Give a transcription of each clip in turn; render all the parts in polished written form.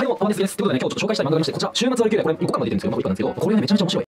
どうも、たまです。ということでね、今日ちょっと紹介したい漫画がありまして、こちら、週末割り切れ、これ5巻まで出てるんですけど、まあ、5巻なんですけど、これがね、めちゃめちゃ面白い。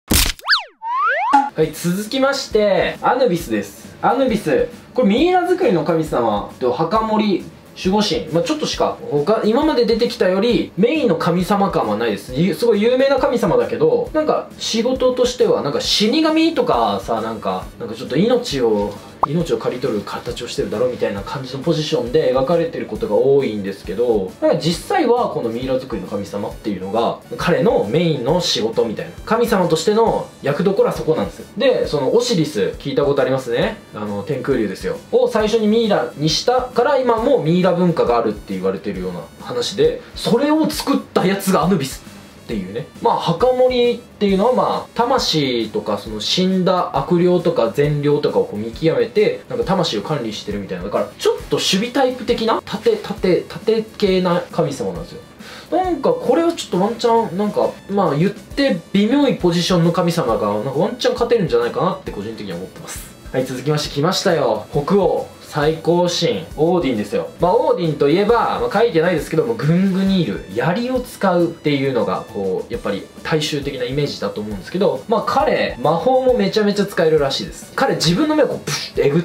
はい、続きましてアヌビスです。アヌビス、これミイラ作りの神様と墓守守護神、ちょっとしか今まで出てきたよりメインの神様感はないです。すごい有名な神様だけど、なんか仕事としてはなんか死神とかさ、なんかちょっと命を刈り取る形をしてるだろうみたいな感じのポジションで描かれてることが多いんですけど、なんか実際はこのミイラ作りの神様っていうのが彼のメインの仕事みたいな、神様としての役どころはそこなんですよ。で、そのオシリス聞いたことありますね。天空竜ですよを最初にミイラにしたから今もミイラ文化があるって言われてるような話で、それを作ったやつがアヌビスっていうね。墓守っていうのは魂とかその死んだ悪霊とか善霊とかをこう見極めて、なんか魂を管理してるみたいな、だからちょっと守備タイプ的な盾系な神様なんですよ。なんかこれはちょっとワンチャンなんか言って微妙いポジションの神様がなんかワンチャン勝てるんじゃないかなって個人的には思ってます。はい、続きまして来ましたよ、北欧最高神オーディンですよ。オーディンといえば、書いてないですけども、グングニール槍を使うっていうのがこうやっぱり大衆的なイメージだと思うんですけど、彼魔法もめちゃめちゃ使えるらしいです。彼自分の目をこうプシュってえぐって、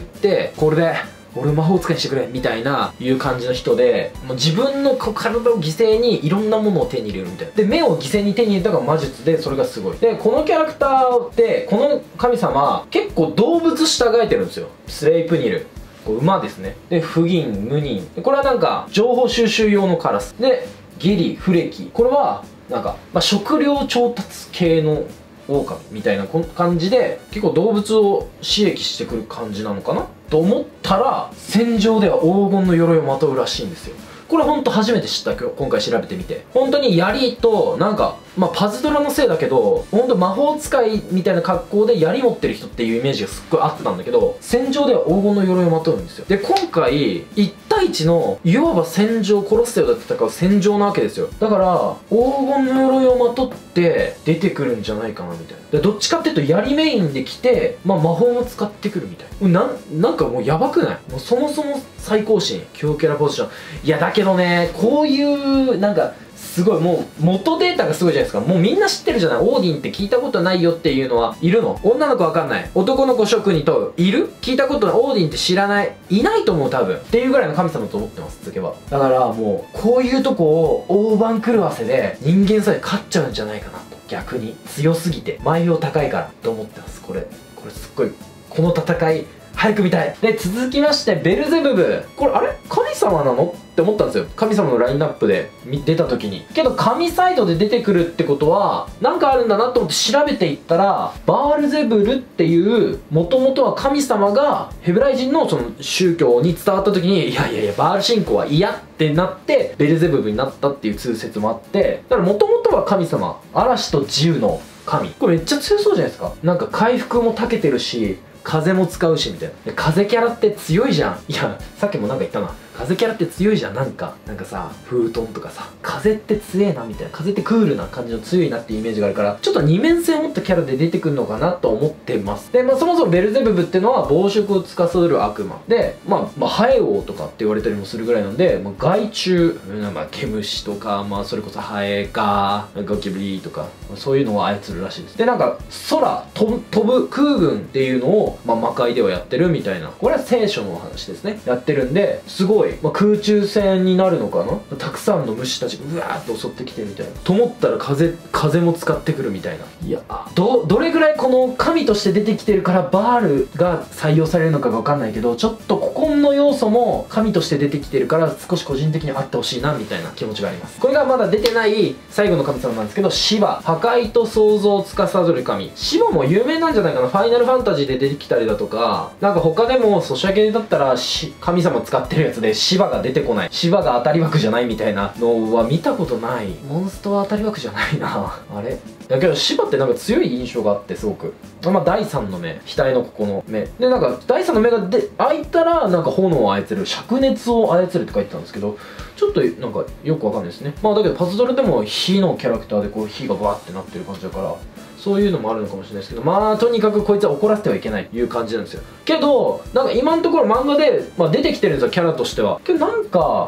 これで俺魔法使いにしてくれみたいないう感じの人で、もう自分の体を犠牲にいろんなものを手に入れるみたいな。で、目を犠牲に手に入れたのが魔術で、それがすごい。で、このキャラクターってこの神様結構動物従えてるんですよ。スレイプニル、馬ですね。で、フギン、ムニン、これはなんか情報収集用のカラスで、ギリ、フレキ、これはなんか、食料調達系の狼みたいな感じで、結構動物を刺激してくる感じなのかなと思ったら、戦場では黄金の鎧をまとうらしいんですよ。これほんと初めて知った。今回調べてみて、本当に槍となんかパズドラのせいだけど、ほんと魔法使いみたいな格好で槍持ってる人っていうイメージがすっごいあったんだけど、戦場では黄金の鎧をまとうんですよ。で、今回1対1のいわば戦場、コロッセオで戦う戦場なわけですよ。だから黄金の鎧をまとって出てくるんじゃないかなみたいな。で、どっちかっていうと槍メインで来て、魔法も使ってくるみたいな。なんかもうやばくない？もうそもそも最高神強キャラポジション。いやだけどね、こういうなんかすごいもう元データがすごいじゃないですか。もうみんな知ってるじゃない。オーディンって聞いたことないよっていうのはいるの？女の子わかんない、男の子諸君に問う、いる？聞いたことない。オーディンって知らない、いないと思う多分っていうぐらいの神様と思ってます、つけば。だからもうこういうとこを大番狂わせで人間さえ勝っちゃうんじゃないかなと、逆に強すぎて毎秒高いからと思ってます。これすっごい、この戦い早く見たい。で、続きましてベルゼブブ。これあれ神様なのって思ったんですよ、神様のラインナップで出た時に。けど神サイドで出てくるってことはなんかあるんだなと思って調べていったら、バールゼブルっていうもともとは神様がヘブライ人のその宗教に伝わった時に、いやバール信仰は嫌ってなってベルゼブブになったっていう通説もあって、だからもともとは神様、嵐と自由の神。これめっちゃ強そうじゃないですか。なんか回復も長けてるし、風も使うしみたいな。風キャラって強いじゃん。いや、さっきもなんか言ったな。風キャラって強いじゃん。なんかさ、フートンとかさ、風って強えなみたいな。風ってクールな感じの強いなっていうイメージがあるから、ちょっと二面性を持ったキャラで出てくるのかなと思ってます。で、そもそもベルゼブブってのは暴食を司る悪魔で、ハエ王とかって言われたりもするぐらいなので、害虫、毛虫とか、それこそハエかゴキブリとか、そういうのを操るらしいです。で、なんか空飛ぶ空軍っていうのを魔界ではやってるみたいな。これは聖書のお話ですね。やってるんで、すごい、空中戦になるのかな。たくさんの虫たちがうわーっと襲ってきてみたいな。と思ったら風も使ってくるみたいな。いや、どれぐらいこの神として出てきてるからバールが採用されるのかが分かんないけど、ちょっとここの要素も神として出てきてるから少し個人的にあってほしいなみたいな気持ちがあります。これがまだ出てない最後の神様なんですけど、シバ、破壊と創造を司る神。シバも有名なんじゃないかな。ファイナルファンタジーで出てきたりだとか、なんか他でもソシャゲだったら神様使ってるやつでシバが出てこない、シバが当たり枠じゃないみたいなのは見たことない。モンストは当たり枠じゃないなあれだけどシバってなんか強い印象があって、すごく第三の目、額のここの目で、なんか第三の目が開いたらなんか炎を操る、灼熱を操るって書いてたんですけど、ちょっとなんかよくわかんないですね。だけどパズドラでも火のキャラクターでこう火がバーってなってる感じだから、そういうのもあるのかもしれないですけど、とにかくこいつは怒らせてはいけないという感じなんですよ。けどなんか今のところ漫画で、出てきてるんですよ、キャラとしては。けどなんか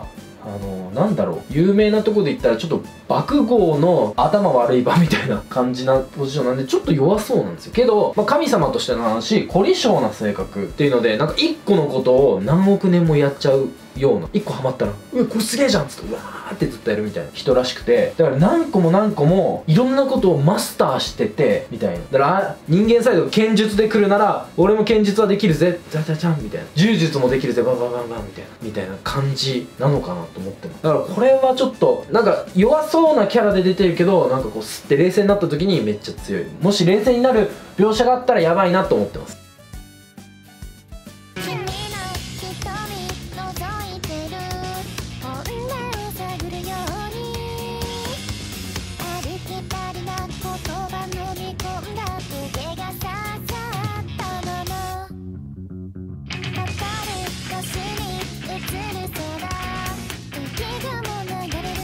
なんだろう、有名なとこで言ったらちょっと爆豪の頭悪い場みたいな感じなポジションなんで、ちょっと弱そうなんですよけど、まあ、神様としての話、凝り性な性格っていうので、なんか一個のことを何億年もやっちゃうような、一個ハマったら「うわこれすげえじゃん」っつってうわーってずっとやるみたいな人らしくて、だから何個も何個もいろんなことをマスターしててみたいな。だから人間サイドが剣術で来るなら俺も剣術はできるぜじゃじゃじゃんみたいな、柔術もできるぜバンバンバンバンみたいな感じなのかなと思ってます。だからこれはちょっとなんか弱そうなキャラで出てるけど、なんかこう吸って冷静になった時にめっちゃ強い、もし冷静になる描写があったらやばいなと思ってます。